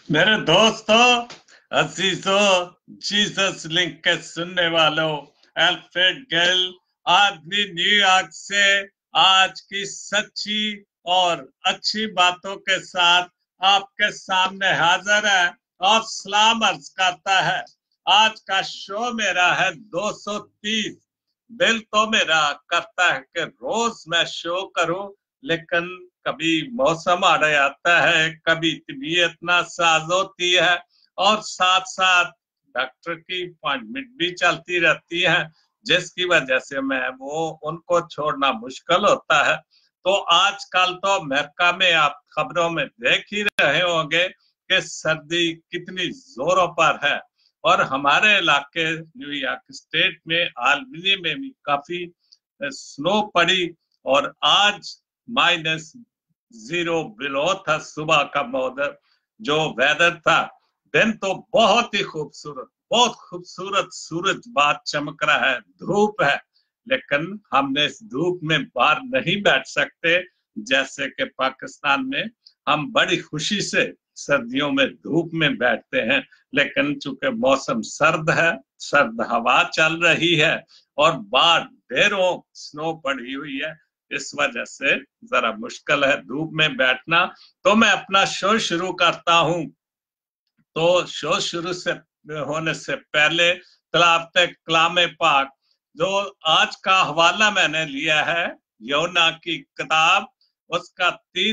मेरे दोस्तों, अजीजों, Jesus link के सुनने वालों, अल्फ्रेड गेल आदमी न्यूयॉर्क से आज की सच्ची और अच्छी बातों के साथ आपके सामने हाजिर है और सलाम अर्ज करता है। आज का शो मेरा है 230। दिल तो मेरा करता है कि रोज मैं शो करूं, लेकिन कभी मौसम आ जाता है, कभी तबीयत नासाज होती है और साथ साथ डॉक्टर की अपॉइंटमेंट भी चलती रहती है, जिसकी वजह से मैं वो उनको छोड़ना मुश्किल होता है। तो आजकल तो अमेरिका में आप खबरों में देख ही रहे होंगे कि सर्दी कितनी जोरों पर है। और हमारे इलाके न्यूयॉर्क स्टेट में आलबनी में भी काफी स्नो पड़ी और आज -0 बिलो था सुबह का मौसम। जो वेदर था, दिन तो बहुत ही खूबसूरत, बहुत खूबसूरत, सूरज बात चमक रहा है, धूप है, लेकिन हमने इस धूप में बाहर नहीं बैठ सकते। जैसे कि पाकिस्तान में हम बड़ी खुशी से सर्दियों में धूप में बैठते हैं, लेकिन चूंकि मौसम सर्द है, सर्द हवा चल रही है और बाहर ढेरों स्नो पड़ी हुई है, इस वजह से जरा मुश्किल है धूप में बैठना। तो मैं अपना शो शुरू करता हूं। तो शो शुरू से होने से पहले तलावत कलाम पाक, जो आज का हवाला मैंने लिया है यौना की किताब, उसका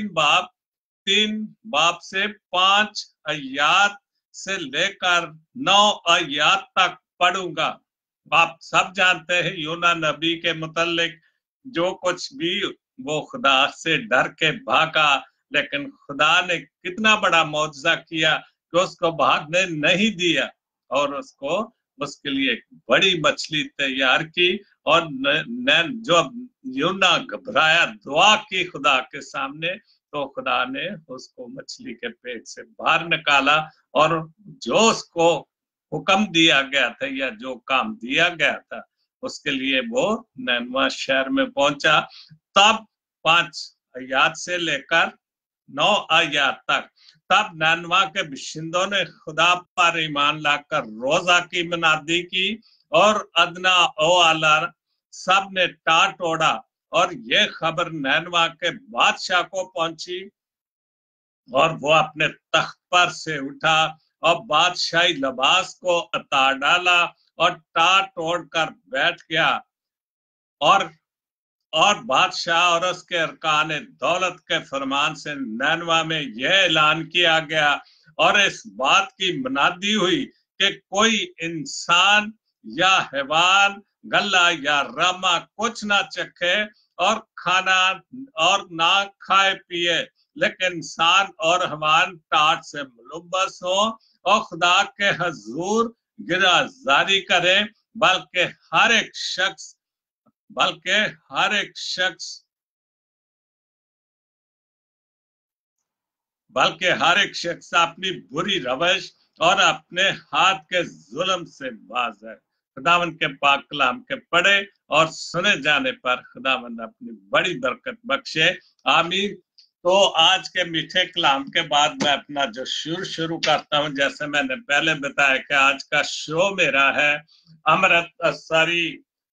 3 बाब से 5 आयात से लेकर 9 आयात तक पढ़ूंगा। आप सब जानते हैं यूना नबी के मुतल्लिक जो कुछ भी वो खुदा से डर के भागा, लेकिन खुदा ने कितना बड़ा मौजज़ा किया कि उसको भागने नहीं दिया और उसको उसके लिए एक बड़ी मछली तैयार की। और जो यूना घबराया, दुआ की खुदा के सामने, तो खुदा ने उसको मछली के पेट से बाहर निकाला और जो उसको हुक्म दिया गया था या जो काम दिया गया था उसके लिए वो नैनवा शहर में पहुंचा। तब 5 आयात से लेकर 9 आयात तक, तब नैनवा के बिशिंदों ने खुदा पर ईमान लाकर रोजा की मनादी की और अदना ओ आला सब ने टाट ओढ़ा और ये खबर नैनवा के बादशाह को पहुंची और वो अपने तख्त पर से उठा और बादशाही लिबास को उतार डाला और टाट ओढ़ कर बैठ गया। और बादशाह और उसके अरकान दौलत के फरमान से नैनवा में यह ऐलान किया गया और इस बात की मनादी हुई कि कोई इंसान या हैवान गल्ला या रामा कुछ ना चखे और खाना और ना खाए पिए, लेकिन इंसान और हैवान टाट से मुलव्वस हो और खुदा के हजूर गिरा जारी करें, बल्कि हर एक शख्स बल्कि हर एक शख्स बल्कि हर एक शख्स अपनी बुरी रवश और अपने हाथ के जुल्म से बाज है। खुदावंद के पाक कलाम के पढ़े और सुने जाने पर खुदावंद अपनी बड़ी बरकत बख्शे। आमीन। तो आज के मीठे कलाम के बाद मैं अपना जो शुरू करता हूं, जैसे मैंने पहले बताया कि आज का शो मेरा है अमृत असरी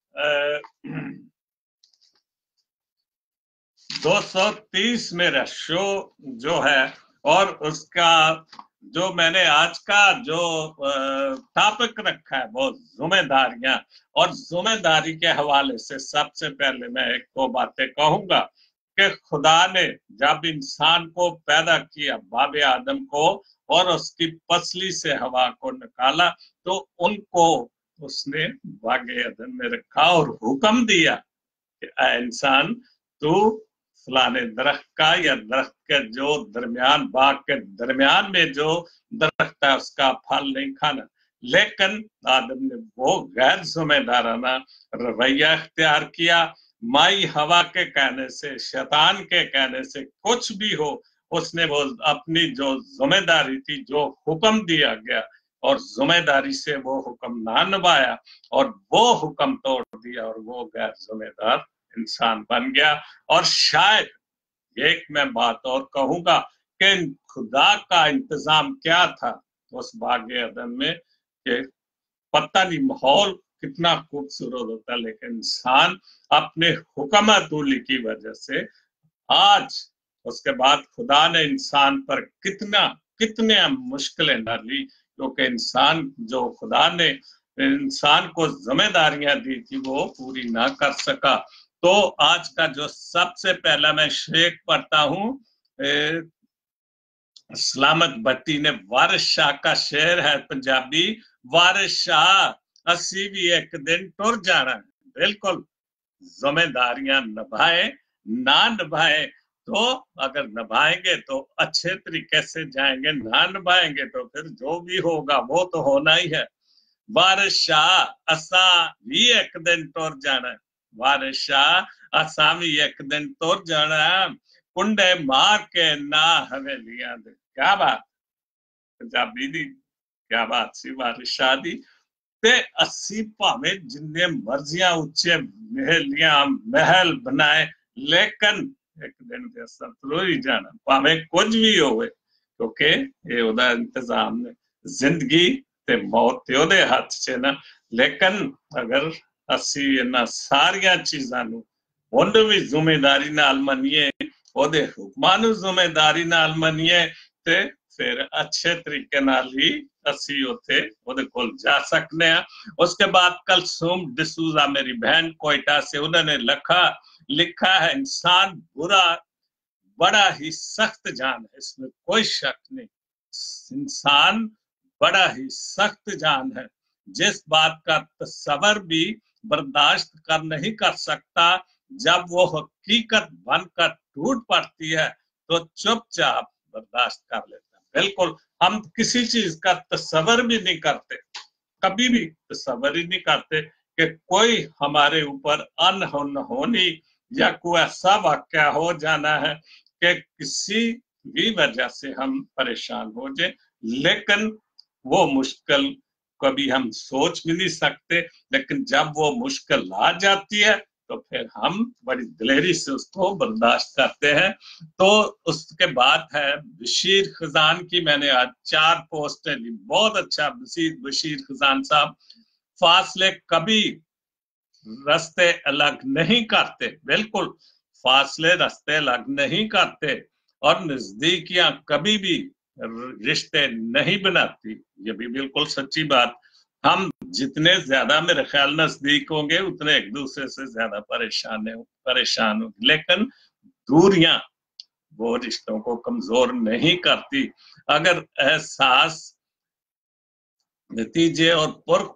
230 मेरा शो जो है, और उसका जो मैंने आज का जो टॉपिक रखा है वो जिम्मेदारियां। और जिम्मेदारी के हवाले से सबसे पहले मैं एक दो बातें कहूंगा कि खुदा ने जब इंसान को पैदा किया, बाबे आदम को, और उसकी पसली से हवा को निकाला, तो उनको उसने बागे अदन में रखा और हुक्म दिया कि इंसान तू फलाने दरख्त का या दरख्त के जो दरमियान, बाग के दरमियान में जो दरख्त है उसका फल नहीं खाना। लेकिन आदम ने वो गैर जिम्मेदाराना रवैया इख्तियार किया। माई हवा के कहने से, शैतान के कहने से कुछ भी हो, उसने वो अपनी जो जिम्मेदारी थी, जो हुक्म दिया गया और जिम्मेदारी से वो हुक्म ना निभाया और वो हुक्म तोड़ दिया और वो गैर जिम्मेदार इंसान बन गया। और शायद एक मैं बात और कहूंगा लेकिन खुदा का इंतजाम क्या था उस बागे अदन में कि पता नहीं माहौल कितना खूबसूरत होता, लेकिन इंसान अपने हुक्मतूली की वजह से आज, उसके बाद खुदा ने इंसान पर कितने मुश्किलें डाली, क्योंकि इंसान जो खुदा ने इंसान को जिम्मेदारियां दी थी वो पूरी ना कर सका। तो आज का जो सबसे पहला मैं शेख पढ़ता हूँ, सलामत भट्टी ने वारिस शाह का शेर है पंजाबी, वारिस शाह असी भी एक दिन टुर जाना है। बिल्कुल, जिम्मेदारियां निभाए ना निभाए तो, अगर निभाएंगे तो अच्छे तरीके से जाएंगे, ना निभाएंगे तो फिर जो भी होगा वो तो होना ही है। वारिस शाह असा भी एक दिन टुर जाना है, वारिस शाह असा भी एक दिन टुर जाना है, कुंडे मार के ना हवेलियां दे। क्या बात पंजाबी दी, क्या बात सी वारिस शाह दी। ते अस्सी भावे जिन्ने मर्जियां उच्चे महल बनाए, लेकिन एक दिन ते असां तुर ही जाना, भावे कुछ भी होवे, क्योंकि ये ओदा इंतजाम ने। जिंदगी ते मौत ते ओदे हथ च ना, लेकिन अगर असी इन्हां सारियां चीजां नूं हुण भी जिम्मेदारी नाल मन्नीए, ओदे हुक्मां नूं जिम्मेदारी नाल मन्नीए, ते फिर अच्छे तरीके नाल ही असी उथे ओदे कोल जा सकने हैं। उसके बाद कलसूम डिसूजा मेरी बहन कोयटा से, उन्होंने लिखा है, इंसान बुरा बड़ा ही सख्त जान है, इसमें कोई शक नहीं। इंसान बड़ा ही सख्त जान है, जिस बात का तस्वर भी बर्दाश्त कर नहीं कर सकता, जब वो हकीकत बनकर टूट पड़ती है तो चुपचाप बर्दाश्त कर लेता है। बिल्कुल, हम किसी चीज का तस्वर भी नहीं करते, कभी भी तस्वर ही नहीं करते कि कोई हमारे ऊपर अनहोनी या कोई ऐसा वाक्य हो जाना है कि किसी भी वजह से हम परेशान हो जाए, लेकिन वो मुश्किल कभी हम सोच भी नहीं सकते, लेकिन जब वो मुश्किल आ जाती है तो फिर हम बड़ी दिलेरी से उसको बर्दाश्त करते हैं। तो उसके बाद है बशीर खजान की, मैंने आज 4 पोस्टें ली, बहुत अच्छा बशीर खजान साहब। फासले कभी रास्ते अलग नहीं करते, बिल्कुल फासले रास्ते अलग नहीं करते, और नजदीकियां कभी भी रिश्ते नहीं बनाती, ये भी बिल्कुल सच्ची बात। हम जितने ज्यादा मेरे ख्याल नजदीक होंगे उतने एक दूसरे से ज्यादा परेशान होंगे, लेकिन दूरियां वो रिश्तों को कमजोर नहीं करती। अगर एहसास नतीजे और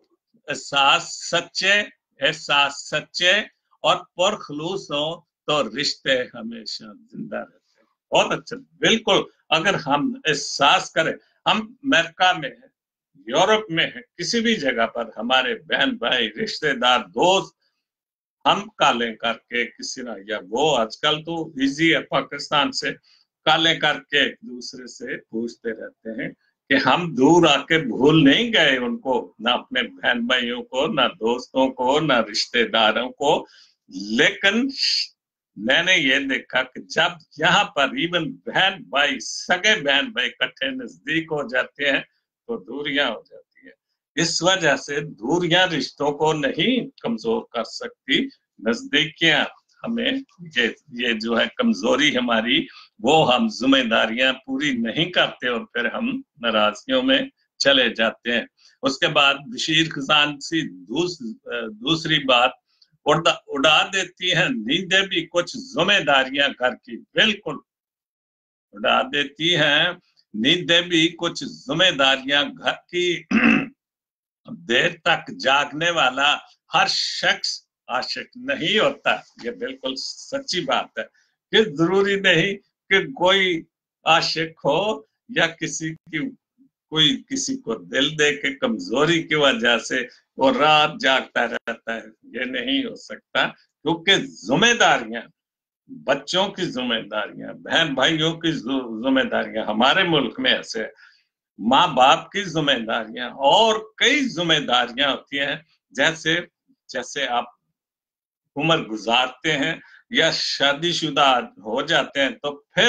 एहसास सच्चे और पुरखलूस हो तो रिश्ते हमेशा जिंदा रहते हैं। बहुत अच्छा, बिल्कुल। अगर हम एहसास करें, हम अमेरिका में है, यूरोप में है, किसी भी जगह पर हमारे बहन भाई रिश्तेदार दोस्त, हम कालें करके किसी ना, या वो आजकल तो इजी है, पाकिस्तान से कालें करके एक दूसरे से पूछते रहते हैं कि हम दूर आके भूल नहीं गए उनको, ना अपने बहन भाइयों को, ना दोस्तों को, ना रिश्तेदारों को। लेकिन मैंने ये देखा कि जब यहाँ पर इवन बहन भाई, सगे बहन भाई इकट्ठे नजदीक हो जाते हैं तो दूरियां हो जाती है। इस वजह से दूरियां रिश्तों को नहीं कमजोर कर सकती, नजदीकियां हमें, ये जो है कमजोरी हमारी, वो हम जिम्मेदारियां पूरी नहीं करते और फिर हम नाराजगियों में चले जाते हैं। उसके बाद बशीर खजान सी दूसरी बात, उड़ा देती हैं नींदें भी कुछ जिम्मेदारियां घर की, बिल्कुल उड़ा देती हैं नींदें भी कुछ जिम्मेदारियां घर की। देर तक जागने वाला हर शख्स आशिक नहीं होता, ये बिल्कुल सच्ची बात है। कि जरूरी नहीं कि कोई आशिक हो या कोई किसी को दिल दे के कमजोरी की वजह से वो रात जागता रहता है, ये नहीं हो सकता। क्योंकि जिम्मेदारियां, बच्चों की जिम्मेदारियां, बहन भाइयों की जिम्मेदारियां, हमारे मुल्क में ऐसे माँ बाप की जिम्मेदारियां और कई जिम्मेदारियां होती हैं। जैसे जैसे आप उम्र गुजारते हैं या शादीशुदा हो जाते हैं तो फिर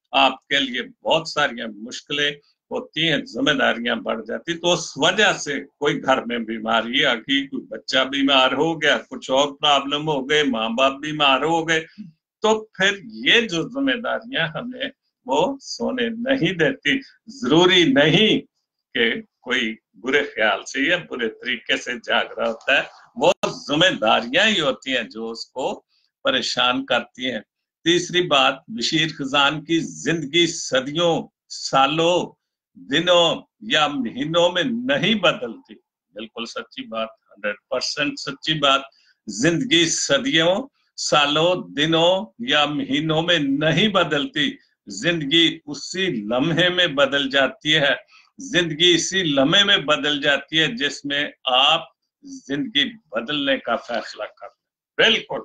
आपके लिए बहुत सारी मुश्किलें होती हैं, जिम्मेदारियां बढ़ जाती, तो उस वजह से कोई घर में बीमारी आ गई, कोई बच्चा बीमार हो गया, कुछ और प्रॉब्लम हो गए, माँ बाप बीमार हो गए, तो फिर ये जो जिम्मेदारियां हमें वो सोने नहीं देती। जरूरी नहीं कि कोई बुरे ख्याल से या बुरे तरीके से जाग रहा होता है, वो जिम्मेदारियां ही होती हैं जो उसको परेशान करती हैं। तीसरी बात, बशीर खजान की जिंदगी सदियों, सालों, दिनों या महीनों में नहीं बदलती। बिल्कुल सच्ची बात, 100% सच्ची बात। जिंदगी सदियों, सालों, दिनों या महीनों में नहीं बदलती। जिंदगी उसी लम्हे में बदल जाती है। जिंदगी इसी लम्हे में बदल जाती है जिसमें आप जिंदगी बदलने का फैसला करते हैं। बिल्कुल,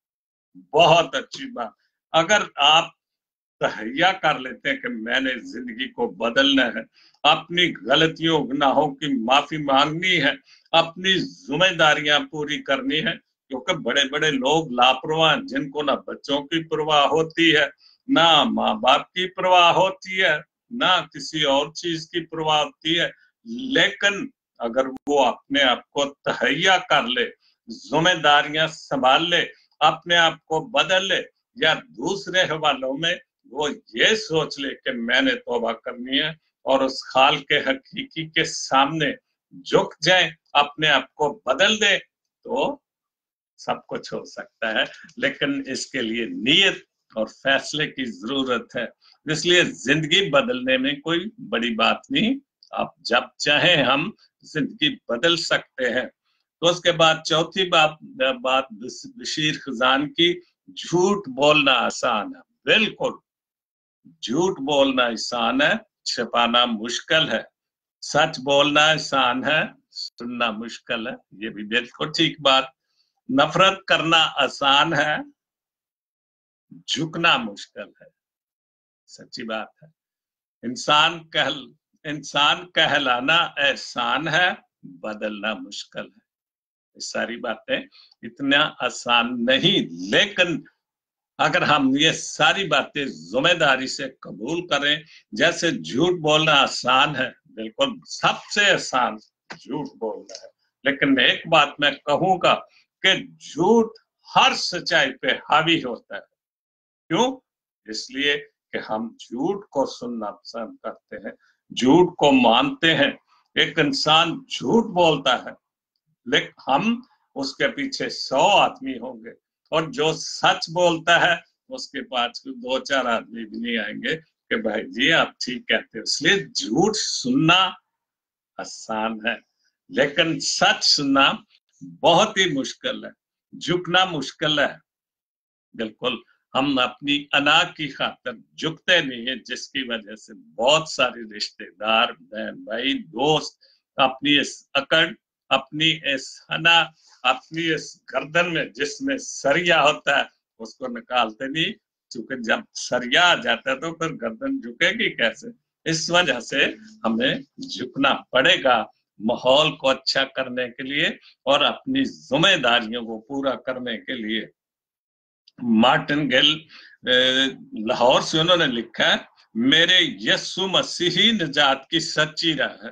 बहुत अच्छी बात। अगर आप तहैया कर लेते हैं कि मैंने जिंदगी को बदलना है, अपनी गलतियों गुनाहों की माफी मांगनी है, अपनी जिम्मेदारियां पूरी करनी है, क्योंकि बड़े बड़े लोग लापरवाह, जिनको ना बच्चों की परवाह होती है, ना माँ बाप की परवाह होती है, ना किसी और चीज की परवाह होती है, लेकिन अगर वो अपने आप को तहैया कर ले, जिम्मेदारियां संभाल ले, अपने आप को बदल ले, या दूसरे हवालों में वो ये सोच ले कि मैंने तौबा करनी है और उस खाल के हकीकी के सामने झुक जाए, अपने आप को बदल दे, तो सब कुछ हो सकता है। लेकिन इसके लिए नीयत और फैसले की जरूरत है। इसलिए जिंदगी बदलने में कोई बड़ी बात नहीं, आप जब चाहें हम जिंदगी बदल सकते हैं। तो उसके बाद चौथी बात बशीर खजान की, झूठ बोलना आसान है। बिल्कुल, झूठ बोलना आसान है, छिपाना मुश्किल है। सच बोलना आसान है, सुनना मुश्किल है। ये भी बिल्कुल ठीक बात। नफरत करना आसान है, झुकना मुश्किल है। सच्ची बात है। इंसान कहलाना आसान है, बदलना मुश्किल है। ये सारी बातें इतना आसान नहीं, लेकिन अगर हम ये सारी बातें जिम्मेदारी से कबूल करें, जैसे झूठ बोलना आसान है, बिल्कुल सबसे आसान झूठ बोलना है, लेकिन एक बात मैं कहूंगा कि झूठ हर सच्चाई पे हावी होता है। क्यों? इसलिए कि हम झूठ को सुनना पसंद करते हैं, झूठ को मानते हैं। एक इंसान झूठ बोलता है, लेकिन हम उसके पीछे 100 आदमी होंगे, और जो सच बोलता है उसके पास 2-4 आदमी भी नहीं आएंगे कि भाई जी आप ठीक कहते हो। इसलिए झूठ सुनना आसान है, लेकिन सच सुनना बहुत ही मुश्किल है, झुकना मुश्किल है। बिल्कुल, हम अपनी अना की खातिर झुकते नहीं है, जिसकी वजह से बहुत सारे रिश्तेदार, बहन भाई, दोस्त अपनी इस अकड़, अपनी इस अना, अपनी इस गर्दन में जिसमें सरिया होता है उसको निकालते नहीं, क्योंकि जब सरिया आ जाता है तो फिर गर्दन झुकेगी कैसे। इस वजह से हमें झुकना पड़ेगा माहौल को अच्छा करने के लिए और अपनी जिम्मेदारियों को पूरा करने के लिए। मार्टिन गेल लाहौर से उन्होंने लिखा है, मेरे यीशु मसीही निजात की सच्ची राह है।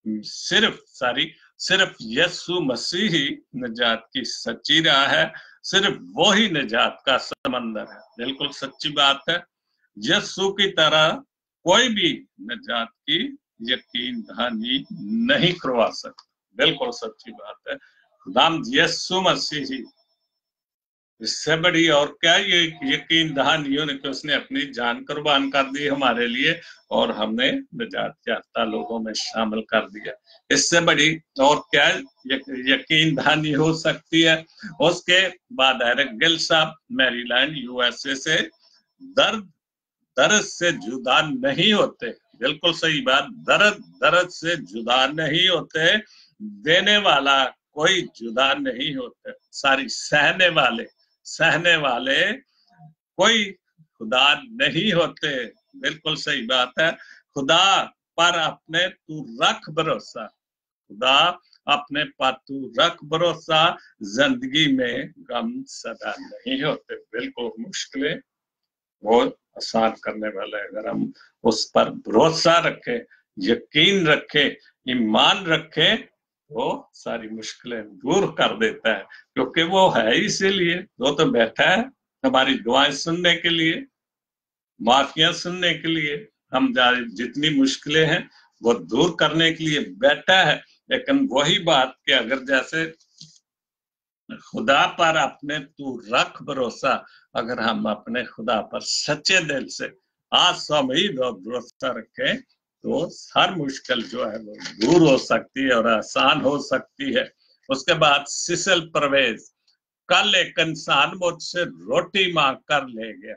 सिर्फ यीशु मसीह ही निजात की सच्ची राह है, सिर्फ वो ही निजात का समंदर है। बिल्कुल सच्ची बात है। यीशु की तरह कोई भी निजात की यकीन दहानी नहीं करवा सकता। बिल्कुल सच्ची बात है। खुदाम यीशु मसीह ही, इससे बड़ी और क्या ये यकीन दहानियों ने कि उसने अपनी जान कुर्बान कर दी हमारे लिए और हमने निजात याफ्ता लोगों में शामिल कर दिया। इससे बड़ी और क्या यकीन दहानी हो सकती है। उसके बाद एरिक गिल साहब, मैरीलैंड यूएसए से, दर्द दर्द से जुदा नहीं होते। बिल्कुल सही बात, दर्द दर्द से जुदा नहीं होते, देने वाला कोई जुदा नहीं होते, सारी सहने वाले कोई खुदा नहीं होते। बिल्कुल सही बात है। खुदा पर अपने तू रख भरोसा, खुदा अपने पर तू रख भरोसा, जिंदगी में गम सदा नहीं होते। बिल्कुल मुश्किलें वो आसान करने वाला है। अगर हम उस पर भरोसा रखें, यकीन रखें, ईमान रखें, वो सारी मुश्किलें दूर कर देता है, क्योंकि वो है इसीलिए, वो तो बैठा है हमारी दुआएं सुनने के लिए, माफियां सुनने के लिए, हम जितनी मुश्किलें हैं वो दूर करने के लिए बैठा है। लेकिन वही बात कि अगर जैसे खुदा पर अपने तू रख भरोसा, अगर हम अपने खुदा पर सच्चे दिल से आस उम्मीद और भरोसा रखें, तो हर मुश्किल जो है वो दूर हो सकती है और आसान हो सकती है। उसके बाद सिसल परवेज, कल एक इंसान मुझसे रोटी मांग कर ले गया,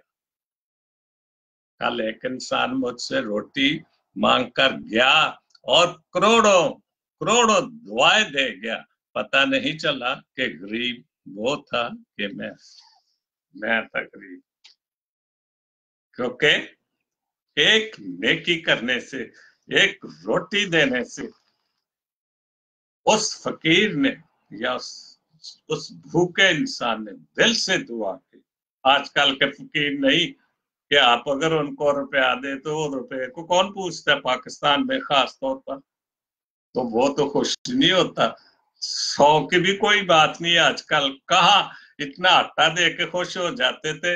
कल एक इंसान मुझसे रोटी मांग कर गया और करोड़ों करोड़ों दुआएं दे गया, पता नहीं चला कि गरीब वो था कि मैं था गरीब। क्योंकि एक नेकी करने से, एक रोटी देने से उस फकीर ने या उस भूखे इंसान ने दिल से दुआ की। आजकल के फकीर नहीं कि आप अगर उनको रुपया दे तो वो रुपये को कौन पूछता है, पाकिस्तान में खास तौर पर तो वो तो खुश नहीं होता। 100 की भी कोई बात नहीं आजकल, कहा इतना आटा दे के खुश हो जाते थे,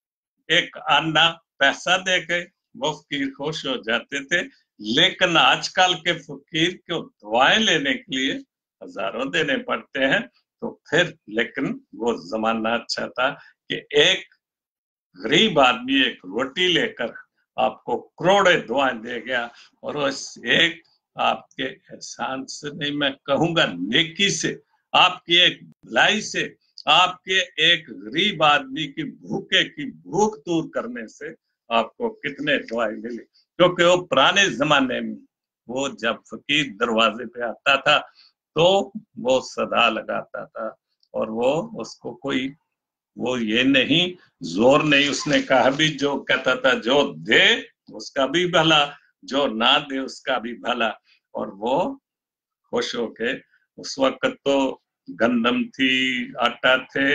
एक अन्ना पैसा दे के वो फकीर खुश हो जाते थे। लेकिन आजकल के फकीर को दुआएं लेने के लिए हजारों देने पड़ते हैं। तो फिर लेकिन वो जमाना अच्छा था कि एक गरीब आदमी एक रोटी लेकर आपको करोड़े दुआएं दे गया, और उस एक आपके एहसान से नहीं, मैं कहूंगा नेकी से, आपकी एक भलाई से, आपके एक गरीब आदमी की भूखे की भूख दूर करने से आपको कितने दुआएं मिले। क्योंकि वो पुराने जमाने में वो जब फकीर दरवाजे पे आता था तो वो सदा लगाता था, और वो उसको कोई वो ये नहीं, जोर नहीं, उसने कहा भी, जो कहता था जो दे उसका भी भला, जो ना दे उसका भी भला। और वो खुश होके, उस वक्त तो गंदम थी, आटा थे,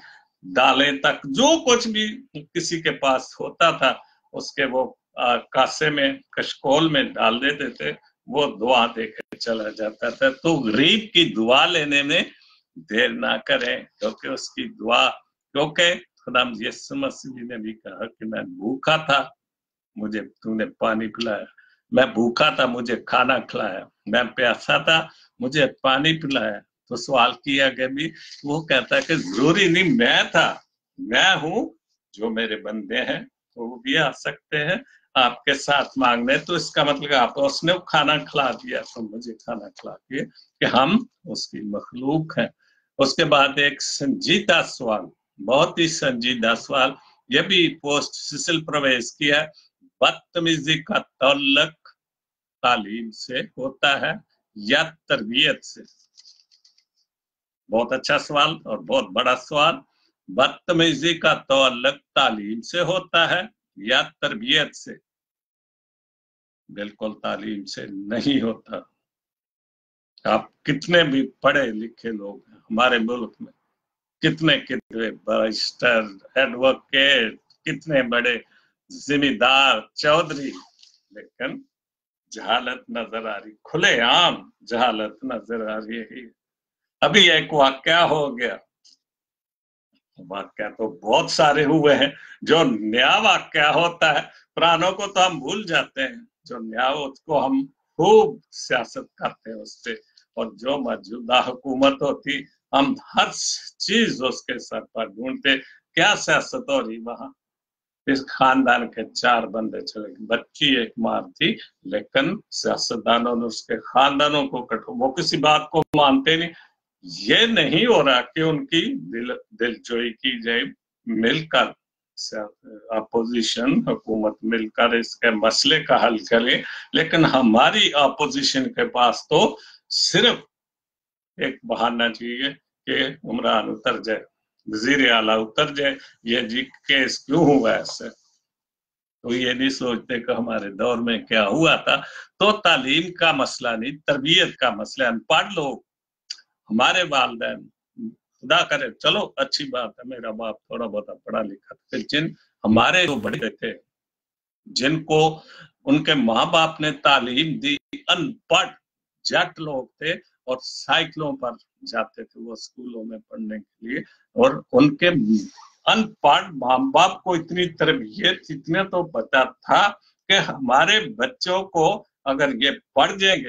दालें तक, जो कुछ भी किसी के पास होता था उसके वो कासे में, कशकोल में डाल देते थे, वो दुआ देकर चला जाता था। तो गरीब की दुआ लेने में देर ना करें, क्योंकि उसकी दुआ, क्योंकि खुदा यीशु मसीह ने भी कहा कि मैं भूखा था मुझे तूने पानी पिलाया, मैं भूखा था मुझे खाना खिलाया, मैं प्यासा था मुझे पानी पिलाया। तो सवाल किया गया भी, वो कहता है कि जरूरी नहीं मैं था, मैं हूं, जो मेरे बंदे हैं तो वो भी आ सकते हैं आपके साथ मांगने। तो इसका मतलब आप उसने खाना खिला दिया तो मुझे खाना खिला दिया, कि हम उसकी मखलूक हैं। उसके बाद एक संजीदा सवाल, बहुत ही संजीदा सवाल, ये भी पोस्ट सिसिल प्रवेश किया, बदतमीजी का ताल्लुक तालीम से होता है या तरबियत से? बहुत अच्छा सवाल और बहुत बड़ा सवाल। बदतमीजी का ताल्लुक तालीम से होता है या तरबियत से? बिल्कुल तालीम से नहीं होता। आप कितने भी पढ़े लिखे लोग हैं हमारे मुल्क में, कितने कितने बैरिस्टर, एडवोकेट, कितने बड़े जिम्मेदार चौधरी, लेकिन जहालत नजर आ रही, खुलेआम जहालत नजर आ रही है। अभी एक वाकया हो गया, वाकया तो बहुत सारे हुए हैं, जो नया वाकया होता है पुरानों को तो हम भूल जाते हैं, जो नया उसको हम खूब सियासत करते हैं उस पर। और जो मौजूदा हुकूमत होती, हम हर चीज उसके सर पर ढूंढते, क्या सियासत हो रही वहां। इस खानदान के 4 बंदे चले गए, बच्ची एक मार थी, लेकिन सियासतदानों ने उसके खानदानों को वो किसी बात को मानते नहीं। ये नहीं हो रहा कि उनकी दिलजोई की जाए, मिलकर अपोजिशन हुकूमत मिलकर इसके मसले का हल करे। लेकिन हमारी अपोजिशन के पास तो सिर्फ एक बहाना चाहिए कि उमरान उतर जाए, वजीर आला उतर जाए, ये जी केस क्यों हुआ ऐसे। तो ये नहीं सोचते कि हमारे दौर में क्या हुआ था। तो तालीम का मसला नहीं, तरबियत का मसला। अनपढ़ लोग, हमारे वालदैन, खुदा करे, चलो अच्छी बात है मेरा बाप थोड़ा बहुत पढ़ा लिखा था, लेकिन हमारे जो बड़े थे जिनको उनके माँ बाप ने तालीम दी, अनपढ़ जट लोग थे और साइकिलों पर जाते थे वो स्कूलों में पढ़ने के लिए, और उनके अनपढ़ माँ बाप को इतनी तरबियत, इतने तो पता था कि हमारे बच्चों को अगर ये पढ़ जाएंगे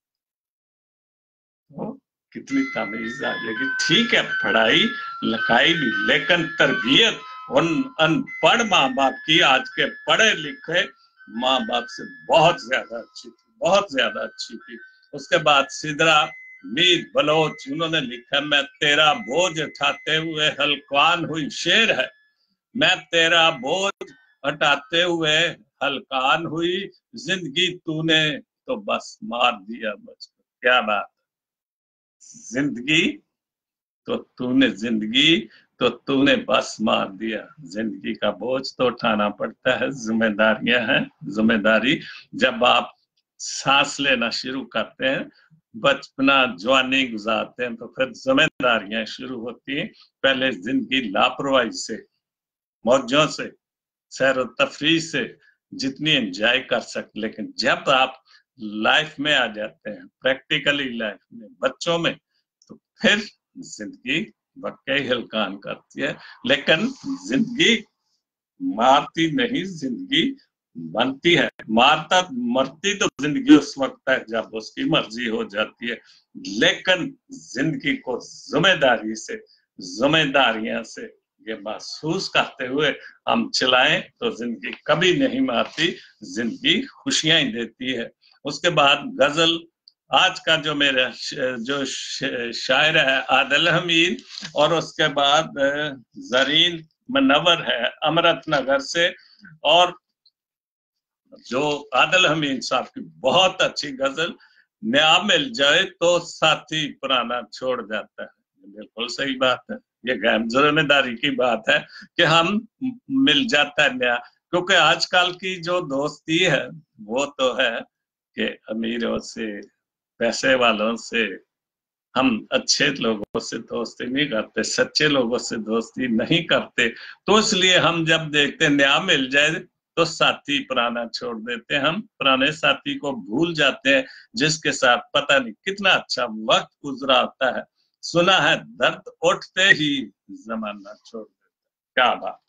तो कितनी तमीज आ जाएगी। ठीक है, पढ़ाई लिखाई भी, लेकिन तरबियत उन अनपढ़ माँ बाप की आज के पढ़े लिखे माँ बाप से बहुत ज्यादा अच्छी थी, बहुत ज्यादा अच्छी थी। उसके बाद सिदरा मीर बलोच, उन्होंने लिखा, मैं तेरा बोझ उठाते हुए हलकान हुई, शेर है, मैं तेरा बोझ हटाते हुए हलकान हुई, जिंदगी तूने तो बस मार दिया मुझको। क्या बात, जिंदगी तो तूने बस मार दिया। जिंदगी का बोझ तो उठाना पड़ता है, जिम्मेदारियां हैं, जिम्मेदारी जब आप सांस लेना शुरू करते हैं, बचपना जवानी गुजारते हैं, तो फिर जिम्मेदारियां शुरू होती हैं। पहले जिंदगी लापरवाही से, मौजों से, सैर तफरीह से जितनी एंजॉय कर सकते, लेकिन जब आप लाइफ में आ जाते हैं, प्रैक्टिकली लाइफ में, बच्चों में, तो फिर जिंदगी वाकई हलकान करती है। लेकिन जिंदगी मारती नहीं, जिंदगी बनती है। मारता मरती तो जिंदगी उस वक्त है जब उसकी मर्जी हो जाती है, लेकिन जिंदगी को जिम्मेदारी से, जिम्मेदारियां से ये महसूस करते हुए हम चलाएं तो जिंदगी कभी नहीं मारती, जिंदगी खुशियां ही देती है। उसके बाद गजल, आज का जो मेरा जो शायर है आदिल हमीद, और उसके बाद जरीन मनवर है अमृतनगर से, और जो आदिल हमीद साहब की बहुत अच्छी गजल, नया मिल जाए तो साथी पुराना छोड़ जाता है। बिल्कुल सही बात है, ये गैर जिम्मेदारी की बात है कि हम मिल जाता है नया, क्योंकि आजकल की जो दोस्ती है वो तो है कि अमीरों से, पैसे वालों से, हम अच्छे लोगों से दोस्ती नहीं करते, सच्चे लोगों से दोस्ती नहीं करते। तो इसलिए हम जब देखते नया मिल जाए तो साथी पुराना छोड़ देते हैं, हम पुराने साथी को भूल जाते हैं जिसके साथ पता नहीं कितना अच्छा वक्त गुजरा होता है। सुना है दर्द उठते ही जमाना छोड़ देता है। क्या बात,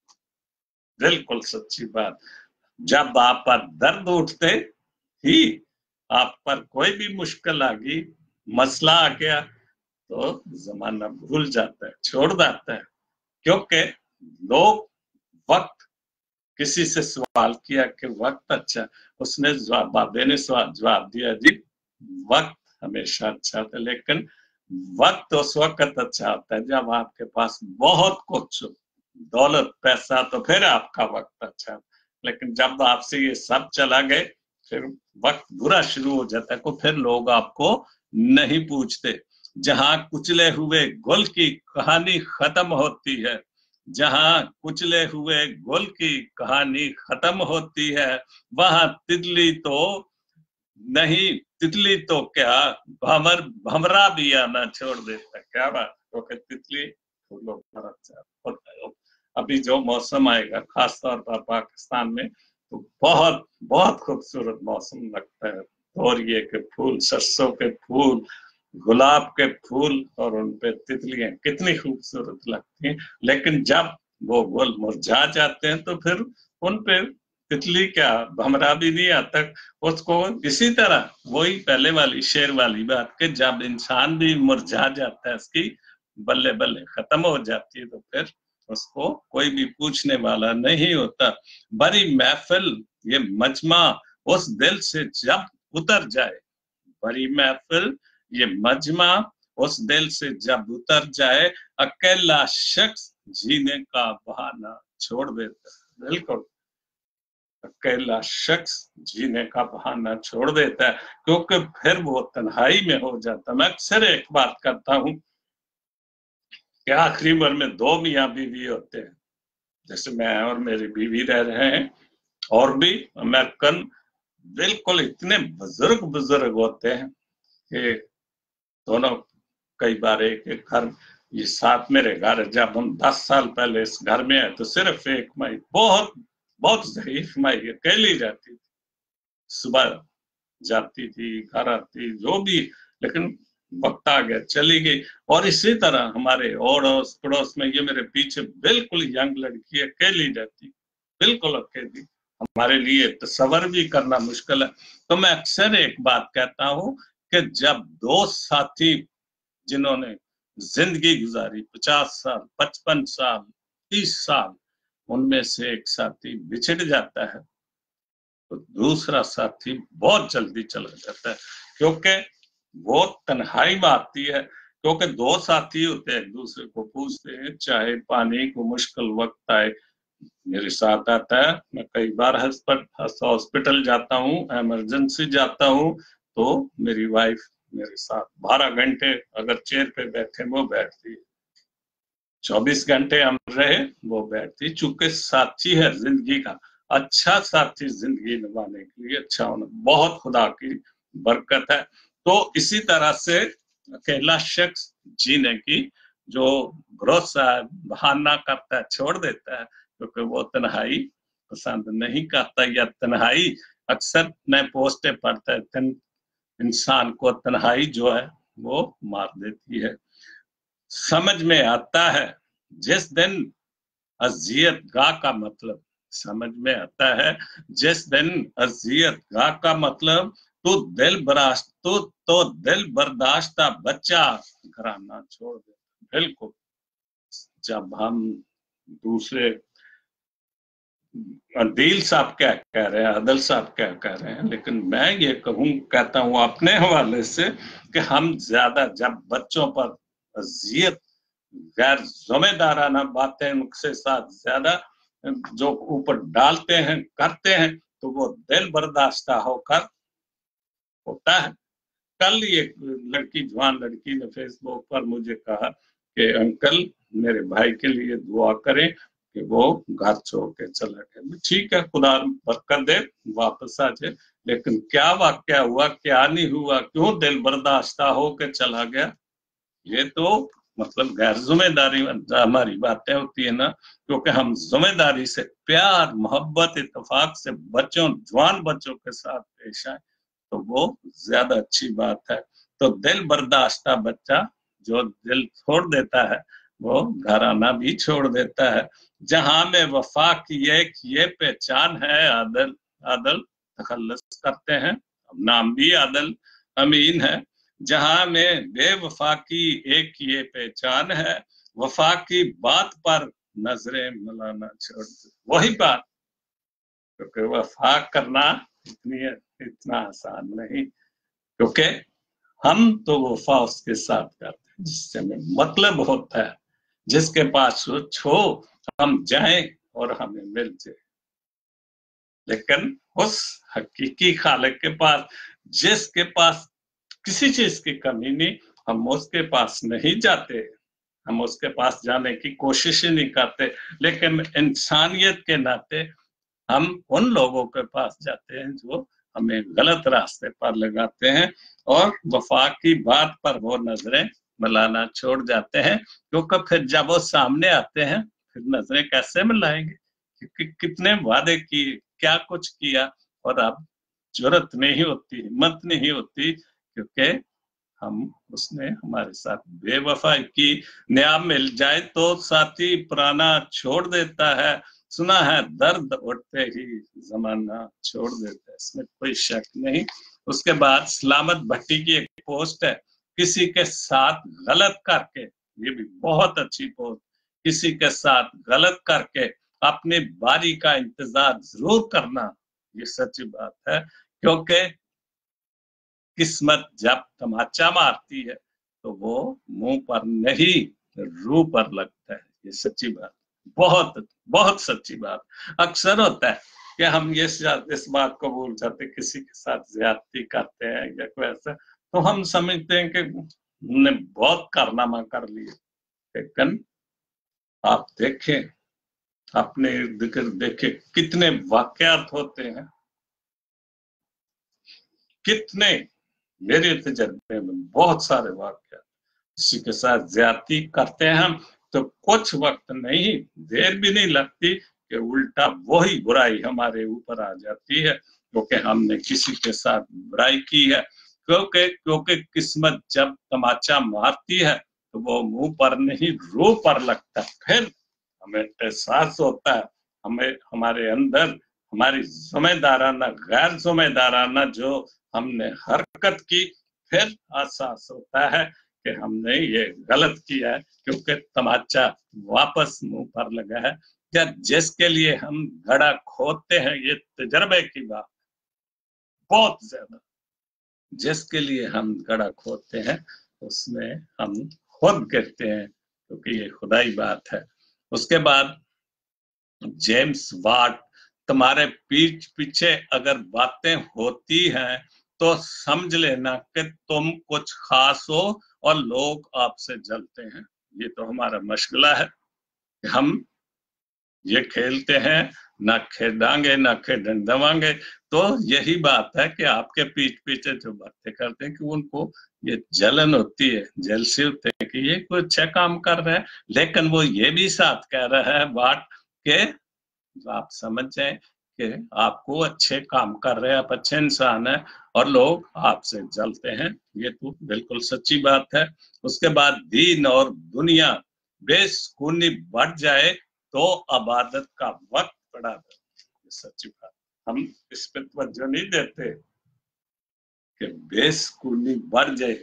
बिल्कुल सच्ची बात। जब आप पर दर्द उठते ही, आप पर कोई भी मुश्किल आ गई, मसला आ गया, तो जमाना भूल जाता है, छोड़ जाता है। क्योंकि लोग, वक्त, किसी से सवाल किया कि वक्त अच्छा, उसने बाबे ने जवाब दिया, जी वक्त हमेशा अच्छा था, लेकिन वक्त उस वक्त अच्छा होता है जब आपके पास बहुत कुछ हो, दौलत पैसा, तो फिर आपका वक्त अच्छा। लेकिन जब आपसे ये सब चला गए, फिर वक्त बुरा शुरू हो जाता है, तो फिर लोग आपको नहीं पूछते। जहां कुचले हुए गुल की कहानी खत्म होती है, जहां कुचले हुए गुल की कहानी खत्म होती है, वहां तितली तो नहीं, तितली तो क्या, भमरा भी आना छोड़ देता। क्या बात, क्योंकि तितली फूलों पर अच्छा होता है। अभी जो मौसम आएगा खासतौर पर पाकिस्तान में, तो बहुत बहुत खूबसूरत मौसम लगता है। तोरिए के फूल, सरसों के फूल, गुलाब के फूल, और उन पे तितलियां कितनी खूबसूरत लगती हैं। लेकिन जब वो गुल मुरझा जाते हैं तो फिर उन पे तितली क्या, भमरा भी नहीं आता उसको। इसी तरह वही पहले वाली शेर वाली बात कि जब इंसान भी मुरझा जाता है, उसकी बल्ले बल्ले खत्म हो जाती है, तो फिर उसको कोई भी पूछने वाला नहीं होता। बड़ी महफिल ये मजमा उस दिल से जब उतर जाए, बड़ी महफिल ये मजमा उस दिल से जब उतर जाए, अकेला शख्स जीने का बहाना छोड़ देता। बिल्कुल, अकेला शख्स जीने का बहाना छोड़ देता है, क्योंकि फिर वो तन्हाई में हो जाता। मैं अक्सर एक बात करता हूँ कि आखिरी उम्र में दो मियाँ बीवी होते हैं, जैसे मैं और मेरी बीवी रह रहे हैं, और भी अमेरिकन बिल्कुल इतने बुजुर्ग बुजुर्ग होते हैं कि दोनों कई बार एक एक घर ये साथ मेरे घर है, जब हम 10 साल पहले इस घर में आए तो सिर्फ एक माई, बहुत बहुत ज़ईफ माई, अकेली रहती थी, सुबह जाती थी, घर आती, जो भी, लेकिन वक्त आ गया, चली गई। और इसी तरह हमारे अड़ोस पड़ोस में, ये मेरे पीछे बिल्कुल यंग लड़की अकेली रहती, बिल्कुल अकेली, हमारे लिए तस्वर भी करना मुश्किल है। तो मैं अक्सर एक बात कहता हूँ कि जब दो साथी जिन्होंने जिंदगी गुजारी, 50 साल, 55 साल, 30 साल, उनमें से एक साथी बिछड़ जाता है तो दूसरा साथी बहुत जल्दी चला जाता है, क्योंकि वो तन्हाई में आती है। क्योंकि दो साथी होते हैं, एक दूसरे को पूछते हैं, चाहे पानी को मुश्किल वक्त आए, मेरे साथ आता है। मैं कई बार हॉस्पिटल जाता हूँ, इमरजेंसी जाता हूँ, तो मेरी वाइफ मेरे साथ 12 घंटे अगर चेयर पे बैठे वो बैठती है, 24 घंटे हम रहे वो बैठती, चूंकि साथी है जिंदगी का। अच्छा साथी जिंदगी निभाने के लिए अच्छा होना बहुत खुदा की बरकत है। तो इसी तरह से अकेला शख्स जीने की जो भरोसा है, बहाना करता है, छोड़ देता है, क्योंकि वो तन्हाई पसंद नहीं करता, या तन्हाई अक्सर नए पोस्टे पड़ता है, इंसान को तन्हाई जो है वो मार देती है। समझ में आता है जिस दिन अजियत गाह का मतलब समझ में आता है, जिस दिन अजियत गाह का मतलब तो दिल बर्दाश्ता बच्चा घराना छोड़ दे। बिल्कुल, जब हम दूसरे, अदील साहब क्या कह रहे हैं, अदल साहब क्या कह रहे हैं, लेकिन मैं ये कहता हूँ अपने हवाले से कि हम ज्यादा जब बच्चों पर अजियत, गैर जिम्मेदाराना बातें उनके साथ ज्यादा जो ऊपर डालते हैं, करते हैं, तो वो दिल बर्दाश्ता होकर होता है। कल एक लड़की, जवान लड़की ने फेसबुक पर मुझे कहा कि अंकल मेरे भाई के लिए दुआ करें कि वो घर छोड़ के चला गया। ठीक है, खुदा बरकत दे, वापस आ जाए, लेकिन क्या वाक्या हुआ, क्या नहीं हुआ, क्यों दिल बर्दाश्ता हो के चला गया, ये तो मतलब गैर जिम्मेदारी हमारी बातें होती है ना। क्योंकि हम जिम्मेदारी से, प्यार मोहब्बत इत्तेफाक से बच्चों, जवान बच्चों के साथ पेश आए तो वो ज्यादा अच्छी बात है। तो दिल बर्दाश्ता बच्चा जो दिल छोड़ देता है वो घराना भी छोड़ देता है। जहां में वफा की ये पहचान है, आदल आदल तखल्लुस करते हैं, नाम भी आदल अमीन है। जहां में बेवफा की एक ये पहचान है, वफा की बात पर नजरें मिलाना छोड़ दे। वही बात, क्योंकि वफा करना इतनी इतना आसान नहीं, क्योंकि हम तो वफा उसके साथ करते हैं जिससे हमें मतलब होता है, जिसके पास वो छो हम जाएं और हमें मिल जाए। लेकिन उस हकीकी खालिक के पास, जिसके पास किसी चीज की कमी नहीं, हम उसके पास नहीं जाते, हम उसके पास जाने की कोशिश ही नहीं करते। लेकिन इंसानियत के नाते हम उन लोगों के पास जाते हैं जो हमें गलत रास्ते पर लगाते हैं, और वफा की बात पर वो नजरें मिलाना छोड़ जाते हैं। क्योंकि फिर जब वो सामने आते हैं, फिर नजरें कैसे मिलाएंगे, क्योंकि कितने वादे किए, क्या कुछ किया, और अब जरूरत नहीं होती, हिम्मत नहीं होती, क्योंकि हम उसने हमारे साथ बेवफाई की। नया मिल जाए तो साथी पुराना छोड़ देता है, सुना है दर्द उठते ही जमाना छोड़ देता है, इसमें कोई शक नहीं। उसके बाद सलामत भट्टी की एक पोस्ट है, किसी के साथ गलत करके, ये भी बहुत अच्छी पोस्ट, किसी के साथ गलत करके अपनी बारी का इंतजार जरूर करना, ये सच्ची बात है। क्योंकि किस्मत जब तमाचा मारती है तो वो मुंह पर नहीं रूह पर लगता है, ये सच्ची बात, बहुत बहुत सच्ची बात। अक्सर होता है कि हम ये इस बात को भूल जाते, किसी के साथ ज्यादती करते हैं या कोई ऐसा, तो हम समझते हैं कि हमने बहुत कारनामा कर लिए। लेकिन आप देखें, अपने इर्द गिर्द देखें, कितने वाकयात होते हैं, कितने, मेरे तजर्बे में बहुत सारे वाकयात, किसी के साथ ज्यादती करते हैं हम, तो कुछ वक्त नहीं, देर भी नहीं लगती कि उल्टा वही बुराई हमारे ऊपर आ जाती है, क्योंकि हमने किसी के साथ बुराई की है। क्योंकि क्योंकि किस्मत जब तमाचा मारती है तो वो मुंह पर नहीं रूह पर लगता है। फिर हमें एहसास होता है, हमें हमारे अंदर हमारी जिम्मेदाराना गैर जिम्मेदाराना जो हमने हरकत की, फिर एहसास होता है कि हमने ये गलत किया है, क्योंकि तमाचा वापस मुंह पर लगा है। या जिसके लिए हम घड़ा खोदते हैं, ये तजर्बे की बात बहुत ज्यादा, जिसके लिए हम घड़ा खोदते हैं उसमें हम खुद गिरते हैं, क्योंकि ये खुदाई बात है। उसके बाद जेम्स वाट, तुम्हारे पीठ पीछे अगर बातें होती हैं तो समझ लेना कि तुम कुछ खास हो और लोग आपसे जलते हैं। ये तो हमारा मशगला है कि हम ये खेलते हैं, ना खेदांगे ना खेडन दवांगे। तो यही बात है कि आपके पीठ पीछे जो बातें करते हैं कि उनको ये जलन होती है, जेलसी होती है कि ये कोई अच्छा काम कर रहा है, लेकिन वो ये भी साथ कह रहा है बात के आप समझ जाए कि आपको अच्छे काम कर रहे हैं, आप अच्छे इंसान हैं और लोग आपसे जलते हैं। ये तो बिल्कुल सच्ची बात है। उसके बाद दीन और दुनिया बेसुकूनी बढ़ जाए तो इबादत का वक्त बढ़ा दे, सच्ची बात। हम इस पर तवज्जो नहीं देते कि बेसुकूनी बढ़ जाए।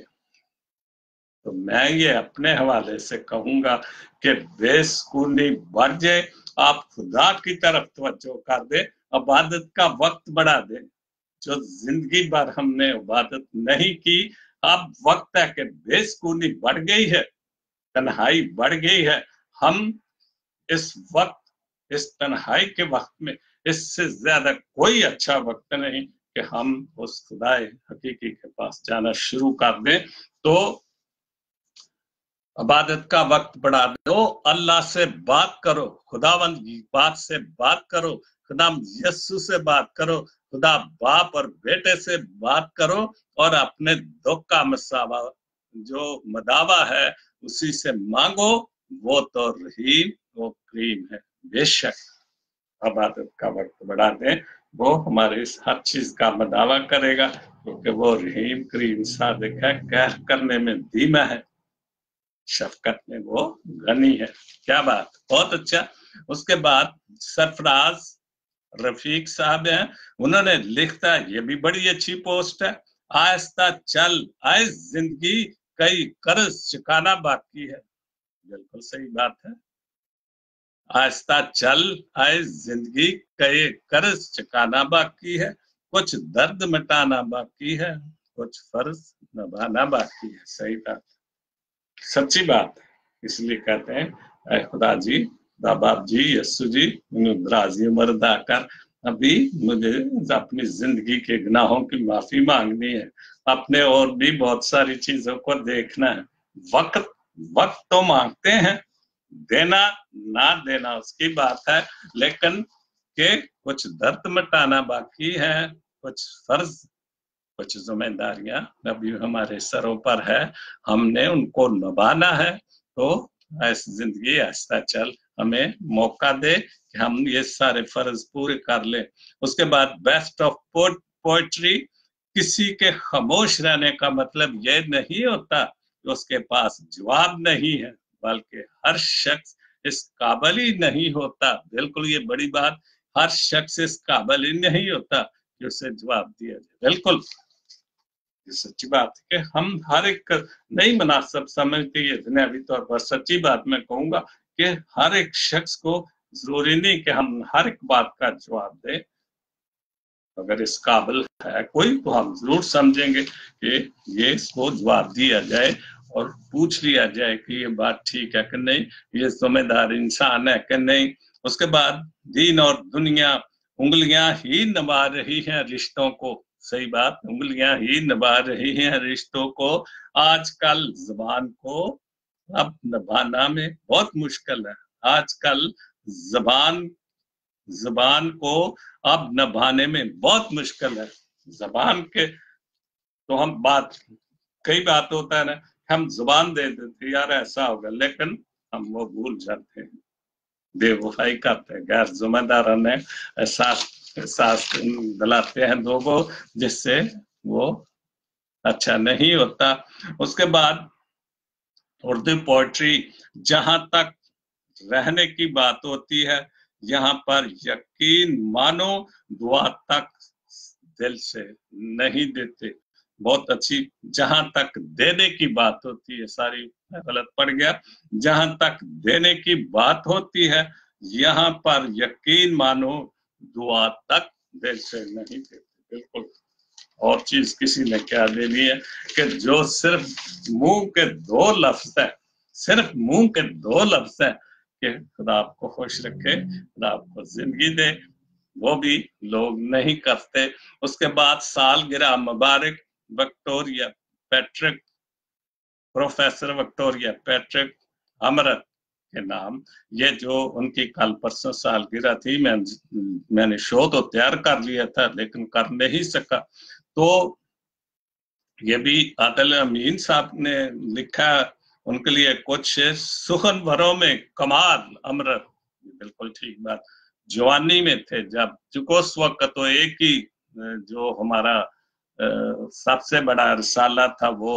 तो मैं ये अपने हवाले से कहूंगा कि बेसुकूनी बढ़ जाए, आप खुदा की तरफ तवज्जो कर दे, इबादत का वक्त बढ़ा दे। जो जिंदगी भर हमने इबादत नहीं की, अब वक्त है कि बेसुकूनी बढ़ गई है, तन्हाई बढ़ गई है। हम इस वक्त, इस तन्हाई के वक्त में इससे ज्यादा कोई अच्छा वक्त नहीं कि हम उस खुदाए हकीकी के पास जाना शुरू कर दें। तो इबादत का वक्त बढ़ा दो, अल्लाह से बात करो, खुदावंद की बात से बात करो, खुदा यस्सु से बात करो, खुदा बाप और बेटे से बात करो, और अपने दुख का मसावा जो मदावा है उसी से मांगो। वो तो रहीम, वो करीम है। बेशक इबादत का वक्त बढ़ा दें, वो हमारे इस हर चीज का मदावा करेगा, क्योंकि वो रहीम करीम सादिक है, कहर करने में धीमा है, शफकत में वो गनी है। क्या बात, बहुत अच्छा। उसके बाद सरफराज रफीक साहब हैं, उन्होंने लिखता है, ये भी बड़ी अच्छी पोस्ट है, आहिस्ता चल आए जिंदगी कई कर्ज चुकाना बाकी है। बिल्कुल सही बात है। आहिस्ता चल आए जिंदगी कई कर्ज चुकाना बाकी है, कुछ दर्द मिटाना बाकी है, कुछ फर्ज निभाना बाकी है। सही बात, सच्ची बात है। इसलिए कहते हैं, ऐ खुदा जी, बाप जी, यस्सु जी, दराजी उम्र दाकर, अभी मुझे अपनी जिंदगी के गुनाहों की माफी मांगनी है, अपने और भी बहुत सारी चीजों को देखना है। वक्त वक्त तो मांगते हैं, देना ना देना उसकी बात है, लेकिन के कुछ दर्द मिटाना बाकी है, कुछ फर्ज, कुछ जिम्मेदारियां अभी हमारे सरों पर है, हमने उनको निभाना है। तो ऐसी जिंदगी आहिस्ता चल हमें मौका दे कि हम ये सारे फर्ज पूरे कर ले। उसके बाद बेस्ट ऑफ पोएट्री, किसी के खामोश रहने का मतलब यह नहीं होता कि उसके पास जवाब नहीं है, बल्कि हर शख्स इस काबिल ही नहीं होता। बिल्कुल ये बड़ी बात, हर शख्स इस काबिल ही नहीं होता कि उसे जवाब दिया जाए। बिल्कुल ये सच्ची बात है कि हम हर एक नहीं मुनासिब समझते ये दुनियावी तौर पर। सच्ची बात मैं कहूंगा कि हर एक शख्स को जरूरी नहीं कि हम हर एक बात का जवाब दें। अगर इस काबिल है कोई तो हम जरूर समझेंगे कि ये इसको जवाब दिया जाए और पूछ लिया जाए कि ये बात ठीक है कि नहीं, ये जिम्मेदार इंसान है कि नहीं। उसके बाद दीन और दुनिया उंगलियां ही निभा रही हैं रिश्तों को। सही बात, उंगलियां ही निभा रही हैं रिश्तों को। आजकल जबान को अब निभाना में बहुत मुश्किल है। आजकल जबान जबान को अब निभाने में बहुत मुश्किल है। जबान के तो हम बात, कई बात होता है ना, हम जुबान दे देते यार ऐसा होगा, लेकिन हम वो भूल जाते हैं, बेवफाई करते हैं, गैर जिम्मेदाराना एहसास एहसास दिलाते हैं लोगों को, जिससे वो अच्छा नहीं होता। उसके बाद उर्दू पोएट्री, जहां तक रहने की बात होती है, यहाँ पर यकीन मानो दुआ तक दिल से नहीं देते। बहुत अच्छी। जहां तक देने की बात होती है, सारी मैं गलत पड़ गया, जहां तक देने की बात होती है, यहाँ पर यकीन मानो दुआ तक दिल से नहीं देते। बिल्कुल। और चीज किसी ने क्या देनी है कि जो सिर्फ मुंह के दो लफ्ज है, सिर्फ मुंह के दो लफ्ज है कि खुदा आपको खुश रखे, खुदा आपको जिंदगी दे, वो भी लोग नहीं करते। उसके बाद सालगिरह मुबारक Victoria Patrick, professor Victoria Patrick Amrit के नाम, ये जो उनकी कल परसों सालगिरह थी, मैंने शो तो तैयार कर लिया था लेकिन कर नहीं सका। तो ये भी आदिल अमीन साहब ने लिखा उनके लिए कुछ, सुखन भरों में कमाल अमृत, बिल्कुल ठीक बात। जवानी में थे जब, चूंकि उस वक्त तो एक ही जो हमारा सबसे बड़ा रिसाला था वो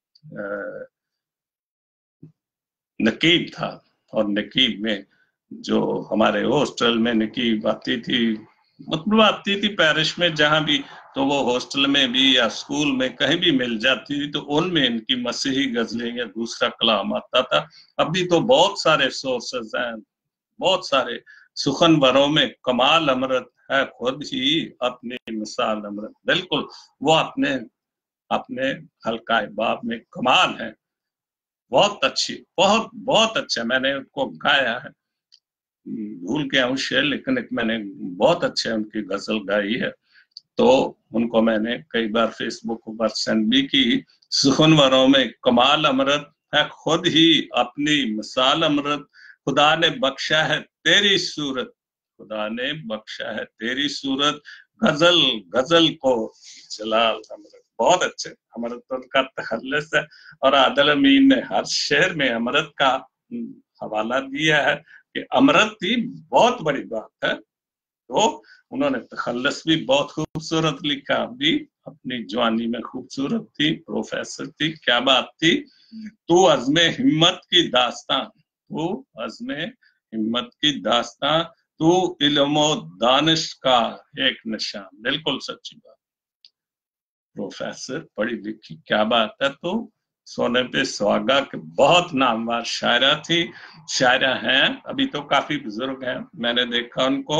नकीब था, और नकीब में जो हमारे हॉस्टल में नकीब आती थी, मतलब आती थी पैरिश में जहां भी, तो वो हॉस्टल में भी या स्कूल में कहीं भी मिल जाती थी, तो उनमें इनकी मसीही गजलें या दूसरा कलाम आता था। अभी तो बहुत सारे सोर्सेज हैं, बहुत सारे। सुखनवरों में कमाल अमृत है, खुद ही अपनी मिसाल अमृत। बिल्कुल, वो अपने अपने हल्का बाब में कमाल है। बहुत अच्छी, बहुत बहुत अच्छा। मैंने उनको गाया है, भूल गया हूँ शेर, लेकिन एक मैंने बहुत अच्छे उनकी गजल गाई है, तो उनको मैंने कई बार फेसबुक पर सेंड भी की। सुखनवरों में कमाल अमृत है, खुद ही अपनी मिसाल अमृत, खुदा ने बख्शा है तेरी सूरत, खुदा ने बख्शा है तेरी सूरत, गजल गजल को जलाल अमृत। बहुत अच्छे। अमृत तो उनका तखल्लुस है, और आदिल अमीन ने हर शेर में अमृत का हवाला दिया है कि अमृत ही बहुत बड़ी बात है। तो उन्होंने तखल्लुस भी बहुत खूबसूरत लिखा, भी अपनी जवानी में खूबसूरत थी, प्रोफेसर थी, क्या बात थी। तू अज़्मे हिम्मत की दास्तां, तू अज़्मे हिम्मत की दास्तां, तू इल्म दानिश का एक निशान। बिल्कुल सच्ची बात। प्रोफेसर, पढ़ी लिखी, क्या बात है। तो सोने पे सुहागा के बहुत नामवर शायरा थी, शायरा हैं, अभी तो काफी बुजुर्ग हैं, मैंने देखा उनको।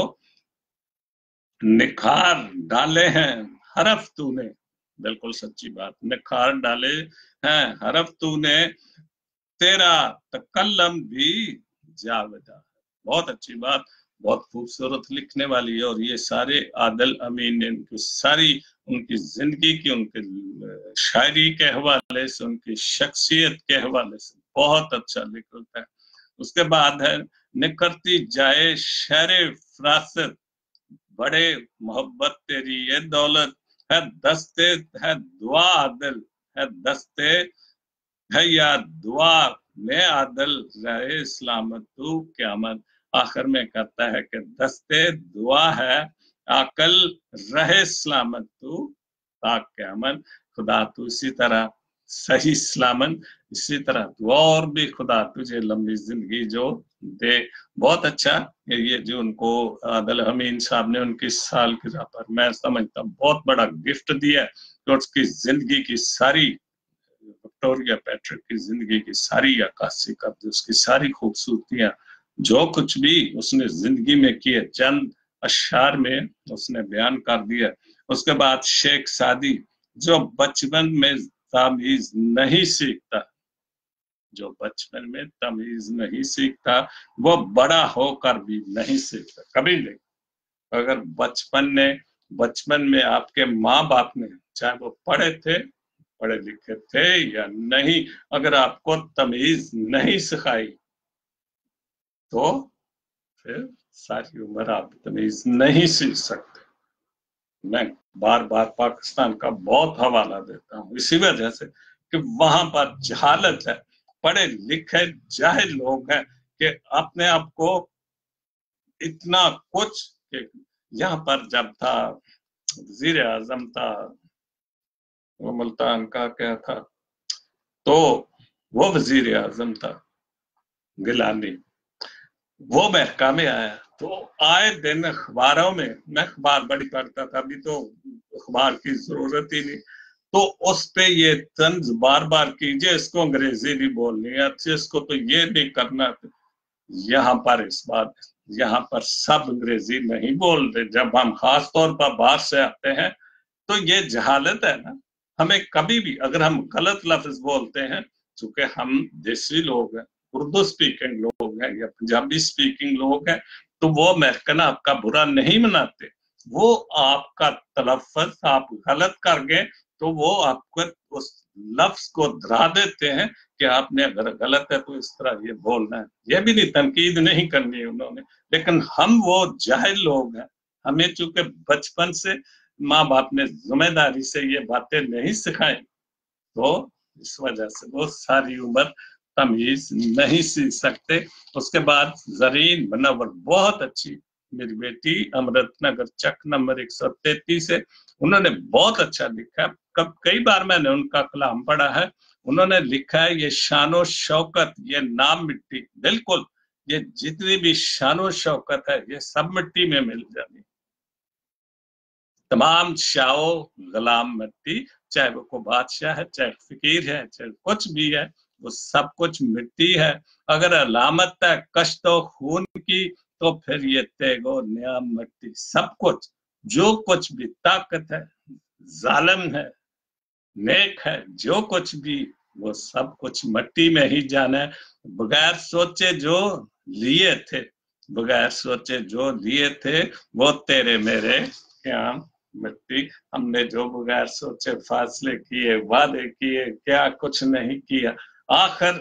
निखार डाले हैं हरफ तूने, बिल्कुल सच्ची बात, निखार डाले हैं हरफ तूने, तेरा तकल्लम भी जावेदा। बहुत अच्छी बात, बहुत खूबसूरत लिखने वाली है। और ये सारे आदिल अमीन ने इनकी सारी उनकी जिंदगी की, उनके शायरी के हवाले से, उनकी शख्सियत के हवाले से बहुत अच्छा लिखता है। उसके बाद है निकलती जाए शहरे फरासत, बड़े मोहब्बत तेरी ये दौलत है, दस्ते है दुआ आदिल है, दस्ते है या दुआ में आदिल रहे सलामत तू क्यामत। आखिर में कहता है कि दस्ते दुआ है आकल रहे सलामत तू ता क्यामत। खुदा तू इसी तरह सही सलामत, इसी तरह तू और भी खुदा तुझे लंबी जिंदगी जो दे। बहुत अच्छा। ये जो उनको आदिल अमीन साहब ने उनकी सालगिरह पर, मैं समझता हूँ बहुत बड़ा गिफ्ट दिया है, तो उसकी जिंदगी की सारी, विक्टोरिया पैट्रिक की जिंदगी की सारी अक्कासी कर दी, उसकी सारी खूबसूरतियां, जो कुछ भी उसने जिंदगी में किए, चंद अशार में उसने बयान कर दिया। उसके बाद शेख सादी, जो बचपन में तमीज नहीं सीखता, जो बचपन में तमीज नहीं सीखता, वो बड़ा होकर भी नहीं सीखता, कभी नहीं। अगर बचपन में आपके माँ बाप ने, चाहे वो पढ़े थे, पढ़े लिखे थे या नहीं, अगर आपको तमीज नहीं सिखाई, तो फिर सारी उम्र आप तमीज नहीं सीख सकते। मैं बार बार पाकिस्तान का बहुत हवाला देता हूँ इसी वजह से कि वहां पर जहालत है, पढ़े लिखे जाहिल लोग हैं कि अपने आप को इतना कुछ कि यहाँ पर जब था वजीर आजम था, वो मुल्तान का क्या था, तो वो वजीर आजम था गिलानी, वो महका में आया तो आए दिन अखबारों में, मैं अखबार बड़ी पढ़ता था, अभी तो अखबार की जरूरत ही नहीं, तो उस पे ये तंज बार बार कीजिए, इसको अंग्रेजी नहीं बोलनी है, इसको तो ये नहीं करना। यहाँ पर इस बात, यहाँ पर सब अंग्रेजी नहीं बोल रहे। जब हम खास तौर पर बाहर से आते हैं तो ये जहालत है ना, हमें कभी भी अगर हम गलत लफ्ज बोलते हैं, चूंकि हम देसी लोग हैं, उर्दू स्पीकिंग लोग हैं या पंजाबी स्पीकिंग लोग हैं, तो वो महकना आपका बुरा नहीं मनाते, वो आपका तलफ़्फ़ुज़ आप गलत कर गए तो वो आपको उस लफ्ज को धरा देते हैं कि आपने अगर गलत है तो इस तरह ये बोलना है। ये भी नहीं, तनकीद नहीं करनी है उन्होंने, लेकिन हम वो जाहिल लोग हैं, हमें चूंकि बचपन से माँ बाप ने जिम्मेदारी से ये बातें नहीं सिखाई, तो इस वजह से वो सारी उम्र तमीज नहीं सीख सकते। उसके बाद जरीन बनवर बहुत अच्छी मेरी बेटी अमृतनगर चक नंबर 133 है, उन्होंने बहुत अच्छा लिखा है। कब कई बार मैंने उनका कलाम पढ़ा है, उन्होंने लिखा है ये शानो शौकत ये नाम मिट्टी, बिल्कुल ये जितनी भी शानो शौकत है ये सब मिट्टी में मिल जानी, तमाम शाओ गुलाम मिट्टी, चाहे वो को बादशाह है, चाहे फकीर है, चाहे कुछ भी है, वो सब कुछ मिट्टी है। अगर अलामत है कश्त खून की तो फिर ये तेगो न्याम मिट्टी, सब कुछ जो कुछ भी ताकत है, जालिम है, नेक है, जो कुछ भी, वो सब कुछ मिट्टी में ही जाना है। बगैर सोचे जो लिए थे, बगैर सोचे जो लिए थे वो तेरे मेरे क्या मिट्टी, हमने जो बगैर सोचे फासले किए, वादे किए, क्या कुछ नहीं किया, आखिर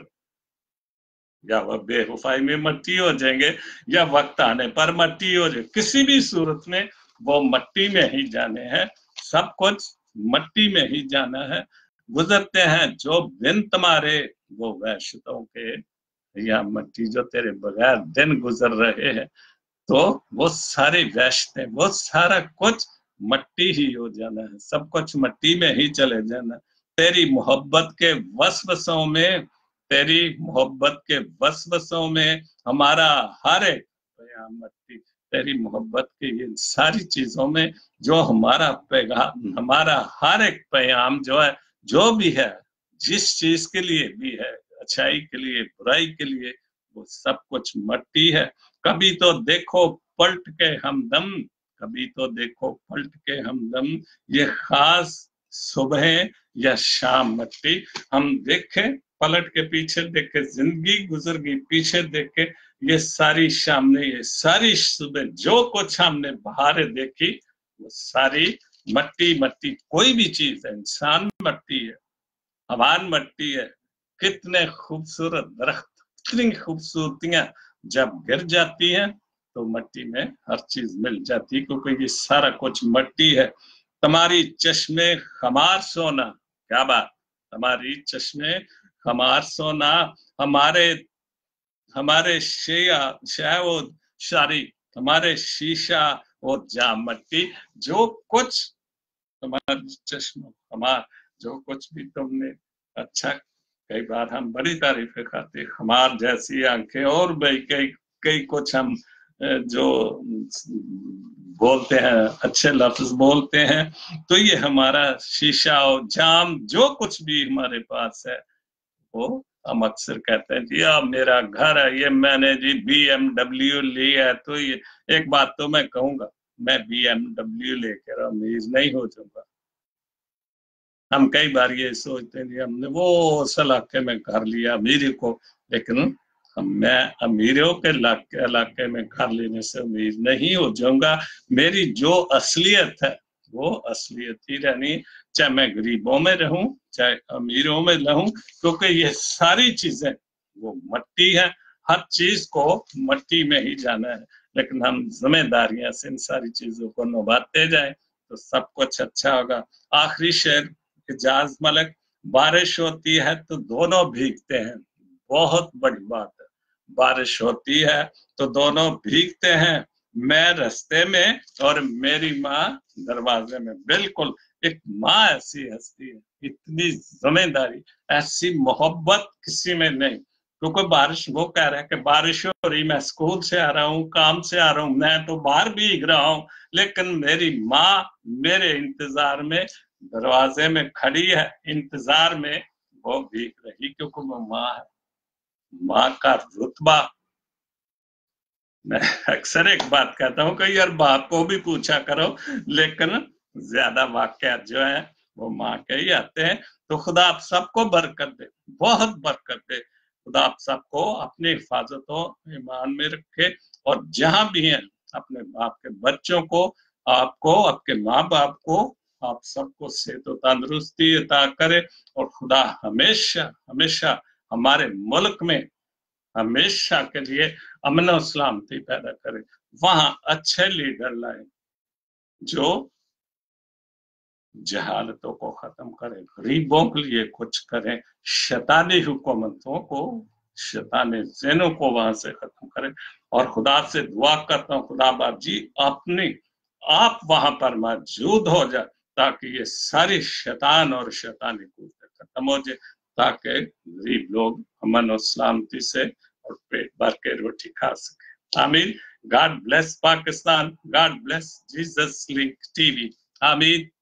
या वह बेवफाई में मट्टी हो जाएंगे या वक्त आने पर मट्टी हो जाए, किसी भी सूरत में वो मट्टी में ही जाने हैं, सब कुछ मट्टी में ही जाना है। गुजरते हैं जो बिन तुम्हारे वो वैश्यतों के, या मट्टी जो तेरे बगैर दिन गुजर रहे हैं, तो वो सारे वैश्य थे, वो सारा कुछ मट्टी ही हो जाना है, सब कुछ मट्टी में ही चले जाना। तेरी मोहब्बत के वसवसों में, तेरी मोहब्बत के वसवसों में हमारा हर एक पैगाम मट्टी, तेरी मोहब्बत की इन सारी चीजों में जो हमारा पैगाम, हमारा हर एक पैगाम जो है, जो भी है, जिस चीज के लिए भी है, अच्छाई के लिए, बुराई के लिए, वो सब कुछ मट्टी है। कभी तो देखो पलट के हमदम, कभी तो देखो पलट के हमदम, ये खास सुबह या शाम मट्टी, हम देखे पलट के पीछे देखे, जिंदगी गुजर गई पीछे देखे, ये सारी शाम ने, ये सारी सुबह जो कुछ हमने बहारें देखी, वो सारी मट्टी मट्टी। कोई भी चीज है, इंसान मट्टी है, हवान मट्टी है, कितने खूबसूरत दरख्त, कितनी खूबसूरतियां जब गिर जाती हैं तो मट्टी में हर चीज मिल जाती है, क्योंकि ये सारा कुछ मट्टी है। तुम्हारी चश्मे खमार सोना, क्या बात, हमारी चश्मे खमार सोना, हमारे हमारे शिया वो शारी, हमारे शीशा और जाम मट्टी, जो कुछ तुम्हारा चश्मा हमार, जो कुछ भी तुमने अच्छा, कई बार हम बड़ी तारीफें खाते, हमार जैसी आंखें, और भाई कई कई कुछ हम जो बोलते हैं, अच्छे लफ्ज बोलते हैं, तो ये हमारा शीशा और जाम जो कुछ भी हमारे पास है, वो हम अक्सर कहते हैं जी अब मेरा घर है, ये मैंने जी BMW ली है, तो ये एक बात तो मैं कहूंगा, मैं BMW लेकर अमीर नहीं हो जाऊंगा। हम कई बार ये सोचते हैं हमने वो उस इलाके में घर लिया अमीरी को, लेकिन मैं अमीरों के इलाके में घर लेने से अमीर नहीं हो जाऊंगा। मेरी जो असलियत है वो असलियत ही रहनी, चाहे मैं गरीबों में रहूं चाहे अमीरों में रहूं, क्योंकि ये सारी चीजें वो मट्टी है, हर चीज को मट्टी में ही जाना है। लेकिन हम जिम्मेदारियां से इन सारी चीजों को निभाते जाए तो सब कुछ अच्छा होगा। आखिरी शेर इजाज मलिक, बारिश होती है तो दोनों भीगते हैं, बहुत बड़ी बात है। बारिश होती है तो दोनों भीगते हैं, मैं रास्ते में और मेरी माँ दरवाजे में। बिल्कुल, एक माँ ऐसी हस्ती है, इतनी जिम्मेदारी, ऐसी मोहब्बत किसी में नहीं। क्योंकि बारिश, वो कह रहा है कि बारिश हो रही, मैं स्कूल से आ रहा हूँ, काम से आ रहा हूँ, मैं तो बाहर भीग रहा हूँ, लेकिन मेरी माँ मेरे इंतजार में दरवाजे में खड़ी है, इंतजार में वो भीग रही, क्योंकि वो माँ है। माँ का रुतबा, मैं अक्सर एक बात कहता हूँ कि यार बाप को भी पूछा करो, लेकिन ज्यादा वाकयात जो है वो माँ के ही आते हैं। तो खुदा आप सबको बरकत दे, बहुत बरकत दे। खुदा आप सबको अपनी हिफाजतों ईमान में रखे, और जहां भी हैं अपने बाप के बच्चों को, आपको, आपके माँ बाप को, आप सबको सेहत और तंदुरुस्ती अता करे। और खुदा हमेशा हमेशा हमारे मुल्क में हमेशा के लिए अमन और सलामती पैदा करे, वहां अच्छे लीडर लाए जो जहालतों को खत्म करें, गरीबों के लिए कुछ करें, शैतानी हुकूमतों को, शैतानी ज़हनों को वहां से खत्म करें। और खुदा से दुआ करता हूँ, खुदा बाप जी अपनी आप वहां पर मौजूद हो जाए, ताकि ये सारी शैतान और शैतानी कुव्वतें खत्म हो जाए, ताकि गरीब लोग अमन और सलामती से और पेट भर के रोटी खा सके। आमीन। God bless Pakistan. God bless Jesus Link TV. आमीन।